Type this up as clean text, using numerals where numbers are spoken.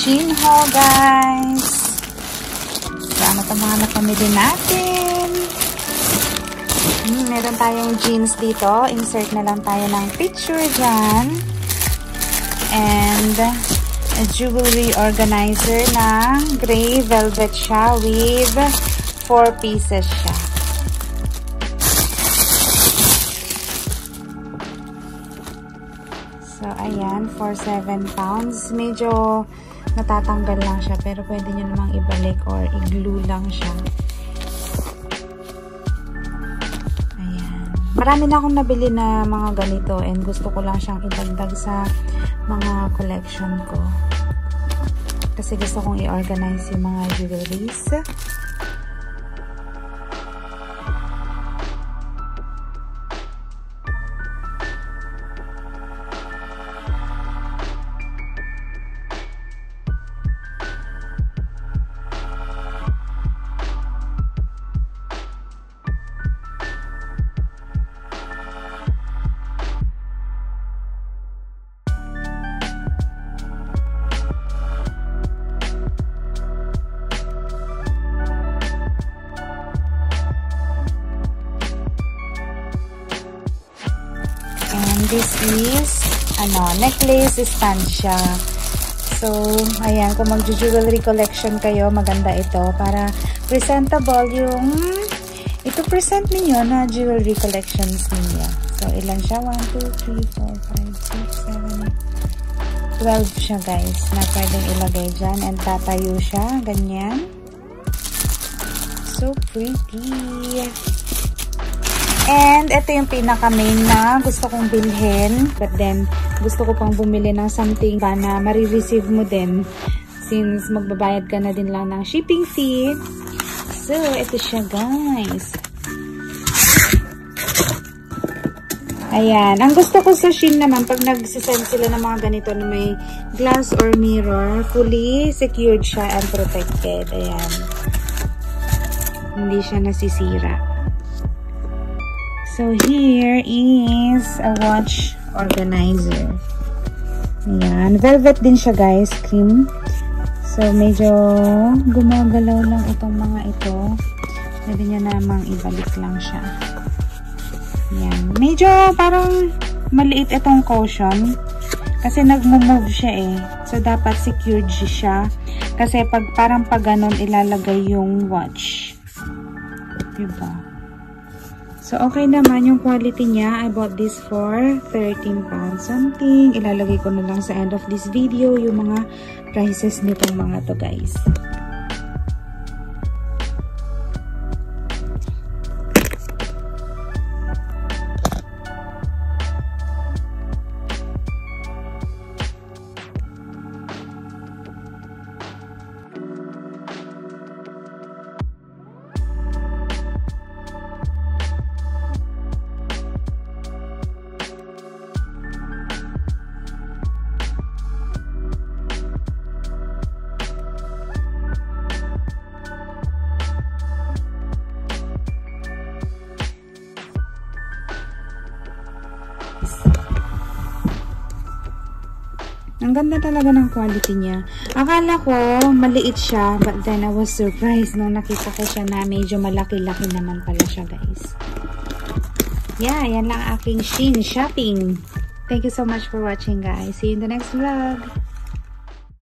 Shein haul, guys. So, ano pa mga napamili natin? Meron tayong jeans dito. Insert na lang tayo ng picture dyan. And a jewelry organizer na gray velvet siya with 4 pieces siya. So, ayan, for 7 pounds. Medyo natatanggal lang siya, pero pwede nyo namang ibalik or i-glue lang siya. Ayan. Marami na akong nabili na mga ganito and gusto ko lang siyang idagdag sa mga collection ko. Kasi gusto kong i-organize yung mga jewelries. This is, necklace stand siya. So, ayan, kung mag-jewelry collection kayo, maganda ito para presentable yung ito present niyo na jewelry collections niyo. So, ilan siya? 1, 2, 3, 4, 5, 6, 7, 8. 12 siya, guys, na pwedeng ilagay dyan and tatayo siya, ganyan. So pretty. And ito yung pinaka-main na gusto kong bilhin. But then, gusto ko pang bumili ng something pa na marireceive mo din. Since magbabayad ka na din lang ng shipping fee. So, ito siya, guys. Ayan. Ang gusto ko sa Shein naman, pag nagsisend sila ng mga ganito na may glass or mirror, fully secured siya and protected. Ayan. Hindi siya nasisira. So, here is a watch organizer. Ayan. Velvet din siya, guys. Cream. So, medyo gumagalaw lang itong mga ito. Pwede nyo namang ibalik lang siya. Ayan. Medyo parang maliit itong cushion. Kasi nagmo-move siya eh. So, dapat secured siya. Kasi parang pag ganon ilalagay yung watch. Diba? So, okay naman yung quality niya. I bought this for 13 pounds something. Ilalagay ko na lang sa end of this video yung mga prices nitong mga to, guys. Ang ganda talaga ng quality niya. Akala ko maliit siya, but then I was surprised nung nakita ko siya na medyo malaki-laki naman pala siya, guys. Yeah, yan lang aking Shein shopping. Thank you so much for watching, guys. See you in the next vlog.